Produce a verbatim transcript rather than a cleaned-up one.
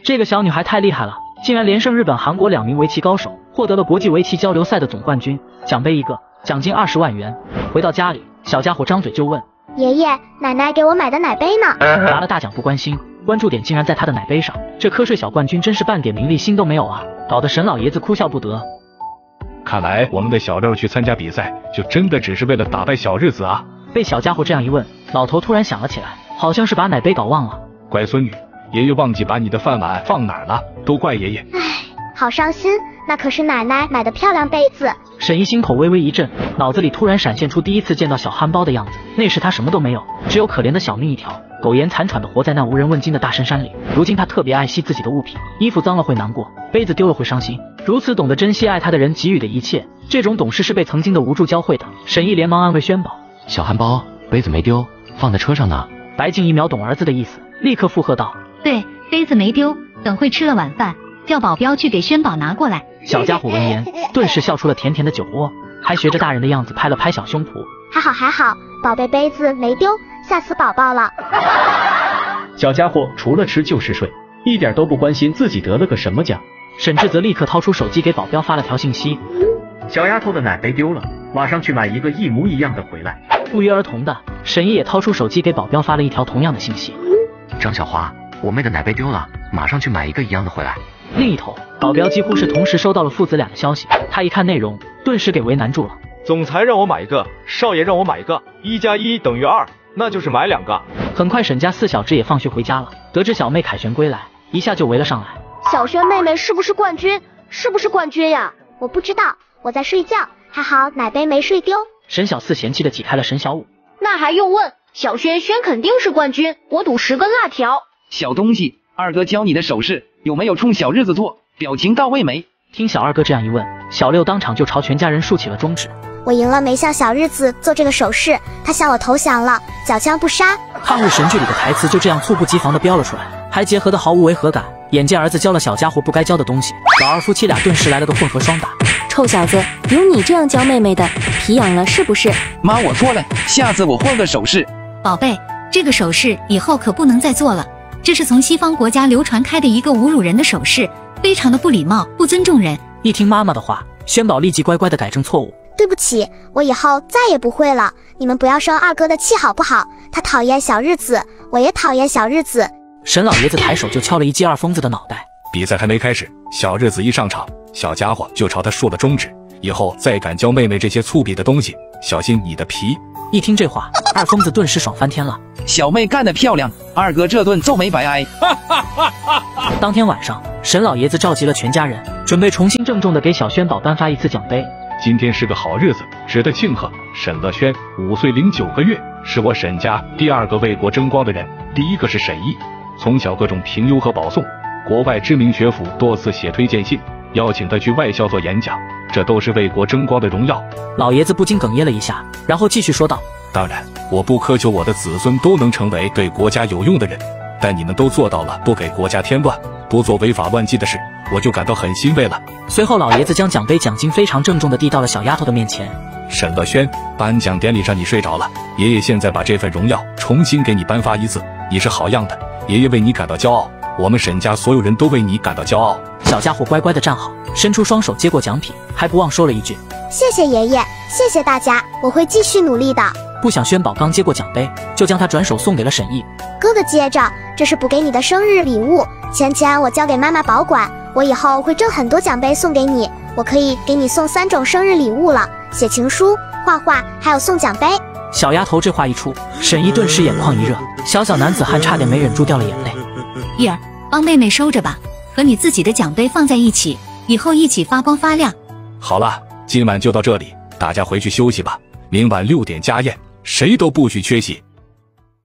这个小女孩太厉害了，竟然连胜日本、韩国两名围棋高手，获得了国际围棋交流赛的总冠军，奖杯一个，奖金二十万元。回到家里，小家伙张嘴就问： 爷爷，奶奶给我买的奶杯呢？ 拿了大奖不关心，关注点竟然在他的奶杯上，这瞌睡小冠军真是半点名利心都没有啊，搞得沈老爷子哭笑不得。 看来我们的小六去参加比赛，就真的只是为了打败小日子啊！ 被小家伙这样一问，老头突然想了起来，好像是把奶杯搞忘了。 乖孙女，爷爷忘记把你的饭碗放哪儿了，都怪爷爷。 唉，好伤心，那可是奶奶买的漂亮杯子。 沈姨心口微微一震，脑子里突然闪现出第一次见到小憨包的样子，那时他什么都没有，只有可怜的小命一条，苟延残喘地活在那无人问津的大深山里。如今他特别爱惜自己的物品，衣服脏了会难过，杯子丢了会伤心，如此懂得珍惜爱他的人给予的一切，这种懂事是被曾经的无助教会的。沈姨连忙安慰宣宝： 小憨包，杯子没丢，放在车上呢。 白静一秒懂儿子的意思，立刻附和道： 对，杯子没丢，等会吃了晚饭，叫保镖去给轩宝拿过来。 小家伙闻言，顿时笑出了甜甜的酒窝，还学着大人的样子拍了拍小胸脯： 还好还好，宝贝杯子没丢，吓死宝宝了。 小家伙除了吃就是睡，一点都不关心自己得了个什么奖。 沈志则立刻掏出手机给保镖发了条信息： 小丫头的奶杯丢了，马上去买一个一模一样的回来。 不约而同的，沈姨也掏出手机给保镖发了一条同样的信息： 张小花，我妹的奶杯丢了，马上去买一个一样的回来。 另一头，保镖几乎是同时收到了父子俩的消息，他一看内容，顿时给为难住了。 总裁让我买一个，少爷让我买一个，一加一等于二，那就是买两个。 很快，沈家四小只也放学回家了，得知小妹凯旋归来，一下就围了上来。 小轩妹妹是不是冠军？是不是冠军呀？我不知道，我在睡觉，还好奶杯没睡丢。 沈小四嫌弃的挤开了沈小五。 那还用问？小轩轩肯定是冠军，我赌十根辣条。 小东西，二哥教你的手势有没有冲小日子做？表情到位没？ 听小二哥这样一问，小六当场就朝全家人竖起了中指。 我赢了，没向小日子做这个手势，他向我投降了，缴枪不杀。 抗日神剧里的台词就这样猝不及防地飙了出来，还结合得毫无违和感。眼见儿子教了小家伙不该教的东西，老二夫妻俩顿时来了个混合双打。 臭小子，有你这样教妹妹的，皮痒了是不是？ 妈，我错了，下次我换个手势。 宝贝，这个手势以后可不能再做了，这是从西方国家流传开的一个侮辱人的手势，非常的不礼貌，不尊重人。 一听妈妈的话，轩宝立即乖乖地改正错误。 对不起，我以后再也不会了，你们不要生二哥的气好不好？他讨厌小日子，我也讨厌小日子。 沈老爷子抬手就敲了一记二疯子的脑袋。 比赛还没开始，小日子一上场，小家伙就朝他竖了中指，以后再敢教妹妹这些粗鄙的东西，小心你的皮。 一听这话，二疯子顿时爽翻天了。 小妹干得漂亮，二哥这顿揍没白挨。 当天晚上，沈老爷子召集了全家人，准备重新郑重地给小轩宝颁发一次奖杯。 今天是个好日子，值得庆贺。沈乐轩五岁零九个月，是我沈家第二个为国争光的人，第一个是沈毅。从小各种评优和保送，国外知名学府多次写推荐信，邀请他去外校做演讲，这都是为国争光的荣耀。 老爷子不禁哽咽了一下，然后继续说道： 当然，我不苛求我的子孙都能成为对国家有用的人，但你们都做到了不给国家添乱，不做违法乱纪的事，我就感到很欣慰了。 随后老爷子将奖杯奖金非常郑重地递到了小丫头的面前。 沈乐轩，颁奖典礼上你睡着了，爷爷现在把这份荣耀重新给你颁发一次，你是好样的，爷爷为你感到骄傲，我们沈家所有人都为你感到骄傲。 小家伙乖乖地站好，伸出双手接过奖品，还不忘说了一句： 谢谢爷爷，谢谢大家，我会继续努力的。 不想轩宝刚接过奖杯，就将他转手送给了沈毅。 哥哥接着，这是补给你的生日礼物，钱钱我交给妈妈保管，我以后会挣很多奖杯送给你，我可以给你送三种生日礼物了，写情书、画画，还有送奖杯。 小丫头这话一出，沈毅顿时眼眶一热，小小男子汉差点没忍住掉了眼泪。 毅儿，帮妹妹收着吧，和你自己的奖杯放在一起，以后一起发光发亮。 好了，今晚就到这里，大家回去休息吧，明晚六点家宴，谁都不许缺席。